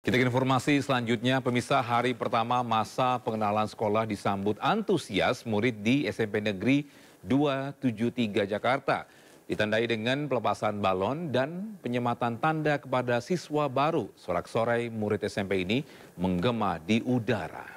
Kita ke informasi selanjutnya, pemirsa, hari pertama masa pengenalan sekolah disambut antusias murid di SMP Negeri 273 Jakarta. Ditandai dengan pelepasan balon dan penyematan tanda kepada siswa baru. Sorak-sorai murid SMP ini menggema di udara.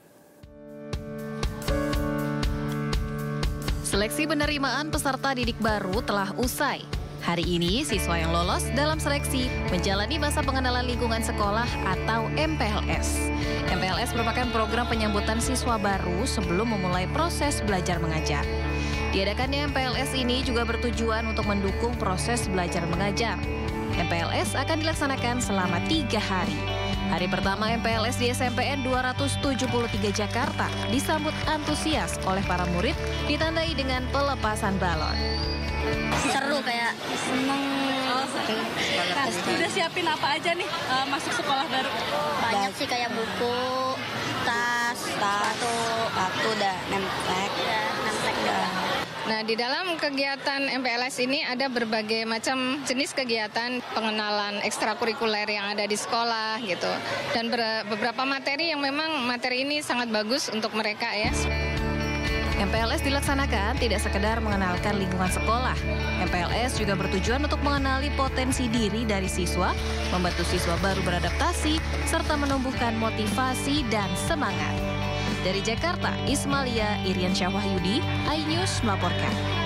Seleksi penerimaan peserta didik baru telah usai. Hari ini, siswa yang lolos dalam seleksi menjalani masa pengenalan lingkungan sekolah atau MPLS. MPLS merupakan program penyambutan siswa baru sebelum memulai proses belajar mengajar. Diadakannya MPLS ini juga bertujuan untuk mendukung proses belajar mengajar. MPLS akan dilaksanakan selama 3 hari. Hari pertama MPLS di SMPN 273 Jakarta disambut antusias oleh para murid, ditandai dengan pelepasan balon. Seru, kayak seneng. Udah siapin apa aja nih masuk sekolah baru? Banyak sih, kayak buku, tas, sepatu, udah nemplek. Nah, di dalam kegiatan MPLS ini ada berbagai macam jenis kegiatan pengenalan ekstrakurikuler yang ada di sekolah gitu. Dan beberapa materi yang memang materi ini sangat bagus untuk mereka ya. MPLS dilaksanakan tidak sekedar mengenalkan lingkungan sekolah. MPLS juga bertujuan untuk mengenali potensi diri dari siswa, membantu siswa baru beradaptasi, serta menumbuhkan motivasi dan semangat. Dari Jakarta, Ismalia Iriansyah Wahyudi, iNews melaporkan.